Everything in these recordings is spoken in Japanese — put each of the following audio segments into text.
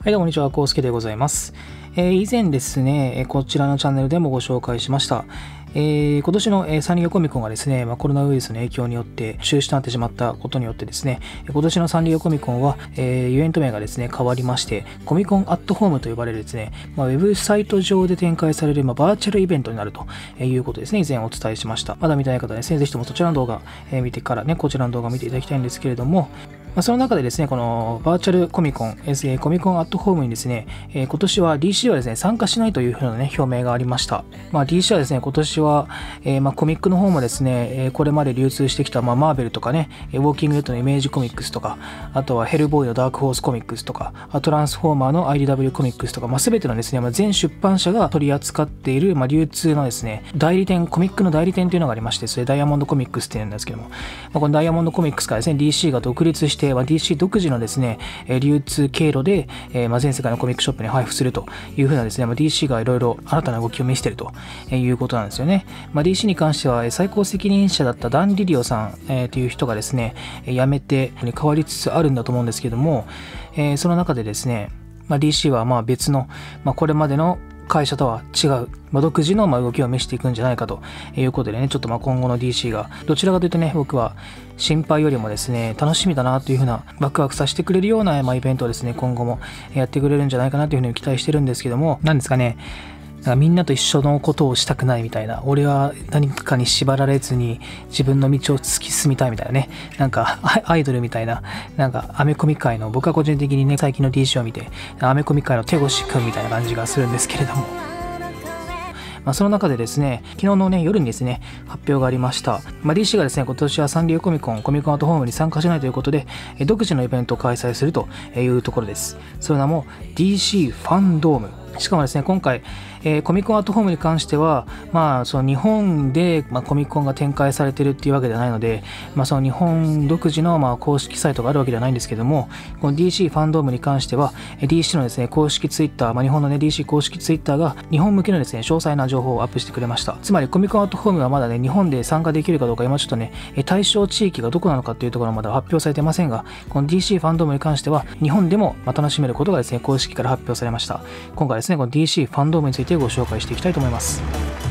はい、どうもこんにちは、コウスケでございます。以前ですね、こちらのチャンネルでもご紹介しました。今年のサンリオコミコンがですね、コロナウイルスの影響によって中止となってしまったことによってですね、今年のサンリオコミコンは、イベント名がですね、変わりまして、コミコンアットホームと呼ばれるですね、ウェブサイト上で展開される、バーチャルイベントになるということですね、以前お伝えしました。まだ見てない方はですね、ぜひともそちらの動画、見てからね、こちらの動画を見ていただきたいんですけれども、その中でですね、このバーチャルコミコン、コミコンアットホームにですね、今年は DC はですね、参加しないというふうなね、表明がありました。DC はですね、今年は、コミックの方もですね、これまで流通してきた、マーベルとかね、ウォーキングデッドのイメージコミックスとか、あとはヘルボーイのダークホースコミックスとか、トランスフォーマーの IDW コミックスとか、全てのですね、全出版社が取り扱っている、流通のですね、代理店、コミックの代理店というのがありまして、それダイヤモンドコミックスっていうんですけども、このダイヤモンドコミックスからですね、DC が独立して、DC 独自のですね、流通経路で、全世界のコミックショップに配布するというふうなですね、DC がいろいろ新たな動きを見せているということなんですよね。DC に関しては最高責任者だったダン・リリオさん、という人がですね、辞めて変わりつつあるんだと思うんですけども、その中でですね、DC は別の、これまでの会社とは違う、独自の動きを見せていくんじゃないかということでね、ちょっと今後の DC がどちらかというとね、僕は心配よりもですね、楽しみだなというふうなワクワクさせてくれるようなイベントをですね、今後もやってくれるんじゃないかなというふうに期待してるんですけども、なんですかね、みんなと一緒のことをしたくないみたいな、俺は何かに縛られずに自分の道を突き進みたいみたいなね、アイドルみたいな、アメコミ界の、僕は個人的にね、最近の DC を見てアメコミ界の手越くんみたいな感じがするんですけれども、その中でですね、昨日のね、夜にですね、発表がありました。DC がですね、今年はサンリオコミコン、コミコンアットホームに参加しないということで、独自のイベントを開催するというところです。その名も DC ファンドーム。しかもですね、今回、コミコンアットホームに関しては、その日本で、コミコンが展開されているっていうわけではないので、その日本独自の、公式サイトがあるわけではないんですけども、この DC ファンドームに関しては、DC のですね、公式ツイッター、日本のね、DC 公式ツイッターが日本向けのですね、詳細な情報をアップしてくれました。つまり、コミコンアットホームはまだね、日本で参加できるかどうか、今ちょっとね、対象地域がどこなのかっていうところはまだ発表されてませんが、この DC ファンドームに関しては、日本でも楽しめることがですね、公式から発表されました。今回ですね、この DC ファンドームについてご紹介していきたいと思います。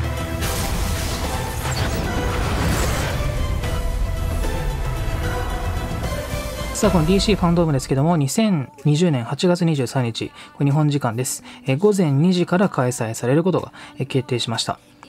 さあ、この DC ファンドームですけども、2020年8月23日、これ日本時間です。午前2時から開催されることが決定しました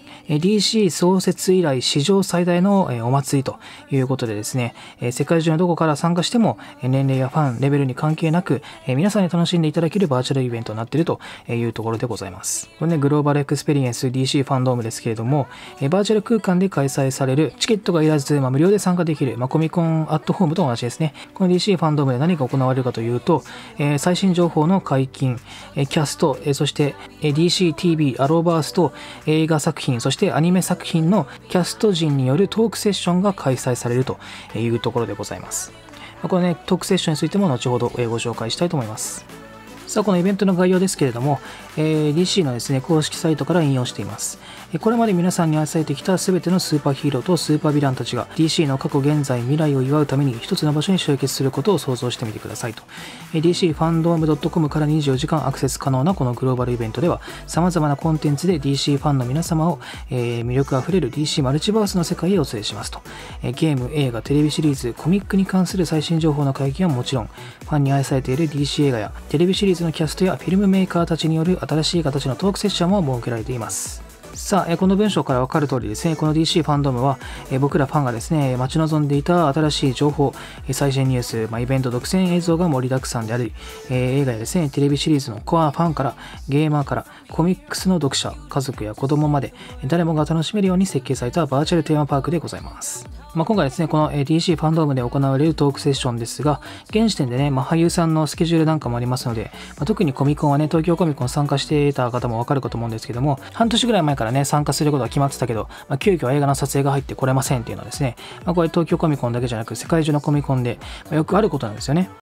。DC 創設以来史上最大のお祭りということでですね、世界中のどこから参加しても年齢やファンレベルに関係なく皆さんに楽しんでいただけるバーチャルイベントになっているというところでございます。これね、グローバルエクスペリエンス DC ファンドームですけれども、バーチャル空間で開催されるチケットがいらず、無料で参加できる、コミコンアットホームと同じですね。この DC ファンドームで何が行われるかというと、最新情報の解禁、キャスト、そして DCTV アローバースと映画作品、そしてアニメ作品のキャスト陣によるトークセッションが開催されるというところでございます。これね、トークセッションについても後ほどご紹介したいと思います。さあ、このイベントの概要ですけれども、DC のですね、公式サイトから引用しています。これまで皆さんに愛されてきた全てのスーパーヒーローとスーパーヴィランたちが DC の過去現在未来を祝うために一つの場所に集結することを想像してみてくださいと。DC ファンドーム .com から24時間アクセス可能なこのグローバルイベントでは、様々なコンテンツで DC ファンの皆様を、魅力あふれる DC マルチバースの世界へお連れしますと。ゲーム、映画、テレビシリーズ、コミックに関する最新情報の解禁はもちろん、ファンに愛されている DC 映画やテレビシリーズのキャストやフィルムメーカーたちによる新しい形のトークセッションも設けられています。さあ、この文章から分かる通りですね、この DC ファンドームは、僕らファンがですね、待ち望んでいた新しい情報、最新ニュース、イベント独占映像が盛りだくさんであり、映画やですね、テレビシリーズのコアファンから、ゲーマーから、コミックスの読者、家族や子供まで、誰もが楽しめるように設計されたバーチャルテーマパークでございます。今回ですね、この DC ファンドームで行われるトークセッションですが、現時点でね、俳優さんのスケジュールなんかもありますので、特にコミコンはね、東京コミコン参加していた方もわかるかと思うんですけども、半年ぐらい前からね、参加することが決まってたけど、急遽映画の撮影が入ってこれませんっていうのはですね、これ東京コミコンだけじゃなく、世界中のコミコンで、よくあることなんですよね。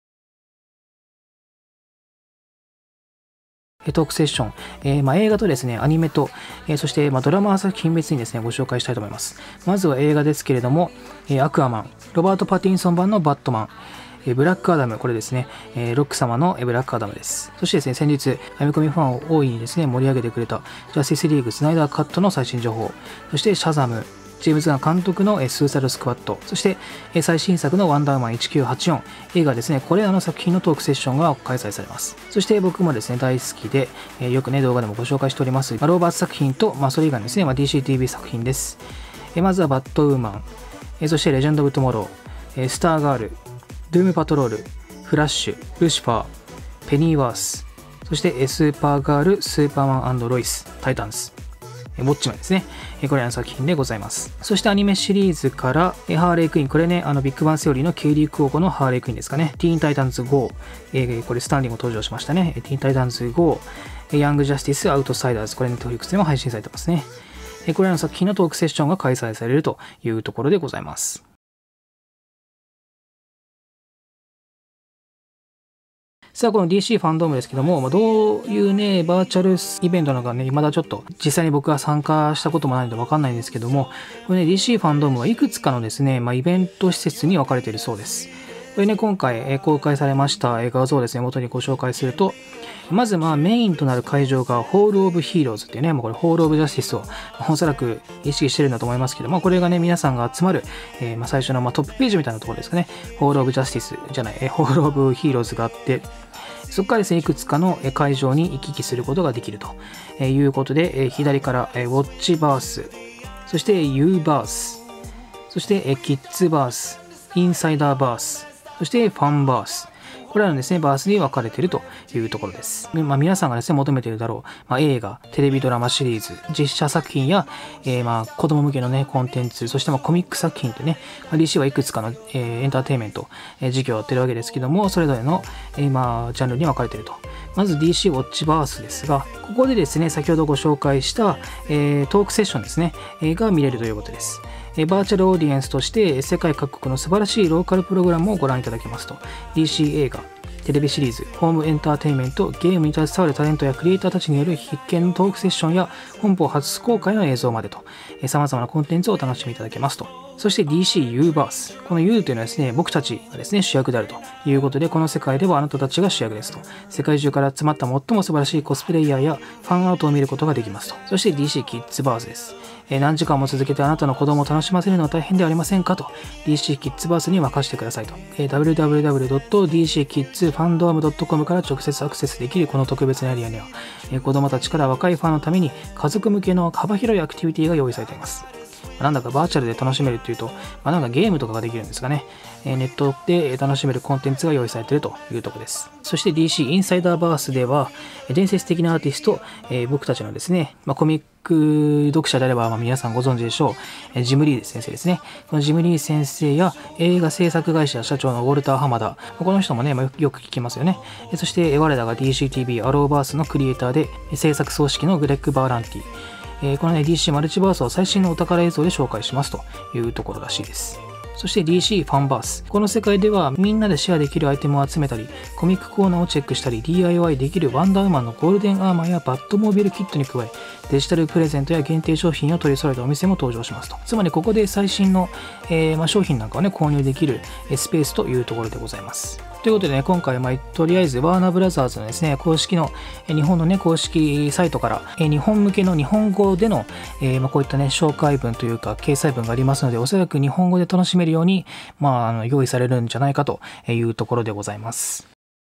トークセッション、映画とですね、アニメと、そして、ドラマ作品別にですね、ご紹介したいと思います。まずは映画ですけれども、アクアマン、ロバート・パティンソン版のバットマン、 ブラックアダム、これですね、ロック様のブラックアダムです。そしてですね、先日、アメコミファンを大いにですね、盛り上げてくれた、ジャスティスリーグスナイダーカットの最新情報、そしてシャザム、ジェームズ・ガン監督のスーサイドスクワット、そして最新作のワンダーマン1984、映画ですね、これらの作品のトークセッションが開催されます。そして僕もですね、大好きで、よくね、動画でもご紹介しております、ローバーツ作品と、それ以外ですね、DCTV 作品です。まずはバッドウーマン、そしてレジェンド・オブ・トゥモロー、スターガール、ドゥーム・パトロール、フラッシュ、ルシファー、ペニーワース、そしてスーパーガール、スーパーマン&ロイス、タイタンズ、ウォッチマンですね。これらの作品でございます。そしてアニメシリーズから、ハーレークイーン、これね、ビッグバンセオリーのケイリー・クオコのハーレークイーンですかね。ティーンタイタンズ GO、これスタンリーも登場しましたね。ティーンタイタンズ GO、ヤングジャスティス・アウトサイダーズ、これネットフリックスでも配信されてますね。これらの作品のトークセッションが開催されるというところでございます。さあ、この DC ファンドームですけども、どういうね、バーチャルイベントなのかね、未だちょっと実際に僕は参加したこともないのでわかんないんですけども、これね、DC ファンドームはいくつかのですね、イベント施設に分かれているそうです。これね、今回公開されました画像をですね、元にご紹介すると、まずメインとなる会場がホールオブヒーローズっていうね、これホールオブジャスティスをおそらく意識してるんだと思いますけど、これがね、皆さんが集まる、最初のトップページみたいなところですかね、ホールオブジャスティスじゃない、ホールオブヒーローズがあって、そこからですね、いくつかの会場に行き来することができるということで、左からウォッチバース、そしてユーバース、そしてキッズバース、インサイダーバース、そしてファンバース。これらのですね、バースに分かれているというところです。皆さんがですね、求めているだろう、映画、テレビドラマシリーズ、実写作品や、子供向けのね、コンテンツ、そしてコミック作品とね、DC はいくつかの、エンターテインメント、事業をやってるわけですけども、それぞれの、ジャンルに分かれていると。まず DC ウォッチバースですが、ここでですね、先ほどご紹介した、トークセッションですね、が見れるということです。バーチャルオーディエンスとして世界各国の素晴らしいローカルプログラムをご覧いただけますと、 DC 映画、テレビシリーズ、ホームエンターテインメント、ゲームに携わるタレントやクリエイターたちによる必見のトークセッションや本邦初公開の映像までと、様々なコンテンツをお楽しみいただけますと。そして DC U バース。この U というのはですね、僕たちがですね、主役であるということで、この世界ではあなたたちが主役ですと。世界中から集まった最も素晴らしいコスプレイヤーやファンアートを見ることができますと。そして DC キッズバースです。何時間も続けてあなたの子供を楽しませるのは大変ではありませんかと、 DC キッズバースに任せてくださいと。www.dckidsfandom.com から直接アクセスできるこの特別なエリアには、子供たちから若いファンのために家族向けの幅広いアクティビティが用意されています。なんだかバーチャルで楽しめるっていうと、なんかゲームとかができるんですかね。ネットで楽しめるコンテンツが用意されているというところです。そして DC インサイダーバースでは、伝説的なアーティスト、僕たちのですね、コミック読者であれば皆さんご存知でしょう、ジム・リー先生ですね。このジム・リー先生や映画制作会社社長のウォルター・ハマダ、この人もね、よく聞きますよね。そして我らが DCTV アローバースのクリエイターで制作総指揮のグレッグ・バーランティ。このね、DC マルチバースを最新のお宝映像で紹介しますというところらしいです。そして DC ファンバース。この世界ではみんなでシェアできるアイテムを集めたり、コミックコーナーをチェックしたり、DIY できるワンダーウーマンのゴールデンアーマーやバッドモービルキットに加え、デジタルプレゼントや限定商品を取り揃えたお店も登場しますと。つまりここで最新の、商品なんかをね、購入できるスペースというところでございます。ということでね、今回とりあえずワーナーブラザーズのですね、公式の日本のね、公式サイトから日本向けの日本語でのこういったね、紹介文というか掲載文がありますので、おそらく日本語で楽しめるように用意されるんじゃないかというところでございます。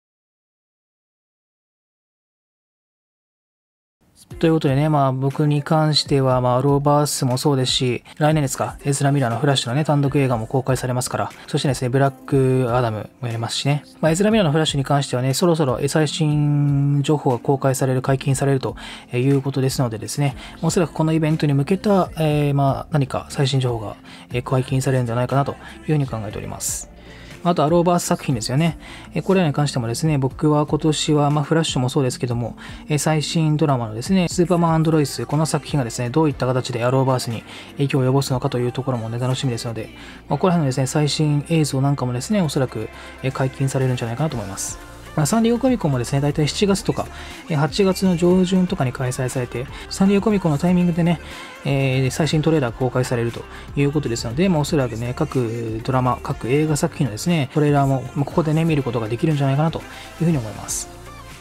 ということでね、僕に関しては、アローバースもそうですし、来年ですか、エズラ・ミラーのフラッシュのね、単独映画も公開されますから、そしてですね、ブラック・アダムもやりますしね。エズラ・ミラーのフラッシュに関してはね、そろそろ最新情報が公開される、解禁されるということですのでですね、おそらくこのイベントに向けた、何か最新情報が解禁されるんじゃないかなというふうに考えております。あと、アローバース作品ですよね。これらに関してもですね、僕は今年は、フラッシュもそうですけども、最新ドラマのですね、スーパーマン&ロイス、この作品がですね、どういった形でアローバースに影響を及ぼすのかというところもね、楽しみですので、ここら辺のですね、最新映像なんかもですね、おそらく解禁されるんじゃないかなと思います。 サンディエゴコミコンもですね、だいたい7月とか、8月の上旬とかに開催されて、サンディエゴコミコンのタイミングでね、最新トレーラーが公開されるということですので、おそらくね、各ドラマ、各映画作品のですね、トレーラーも、ここでね、見ることができるんじゃないかなというふうに思います。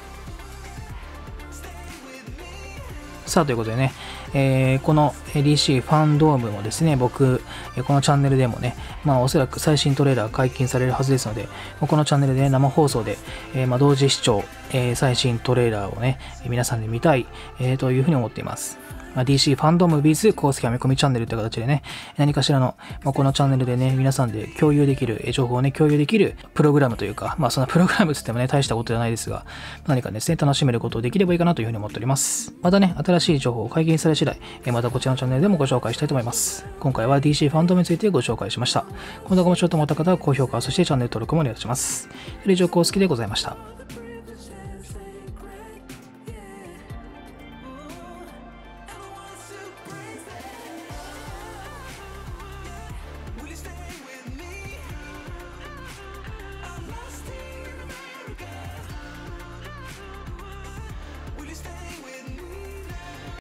さあ、ということでね、この DC ファンドームもですね、僕、このチャンネルでもね、おそらく最新トレーラー解禁されるはずですので、このチャンネルで、生放送で、同時視聴、最新トレーラーをね、皆さんで見たい、というふうに思っています。DC ファンドーム with 公式アメコミチャンネルという形でね、何かしらの、このチャンネルでね、皆さんで共有できる、情報をね、共有できるプログラムというか、そのプログラムつってもね、大したことじゃないですが、何かですね、楽しめることをできればいいかなというふうに思っております。またね、新しい情報を解禁され次第、またこちらのチャンネルでもご紹介したいと思います。今回は DC ファンドームについてご紹介しました。この動画もちょっと思った方は高評価、そしてチャンネル登録もお願いします。以上、公式でございました。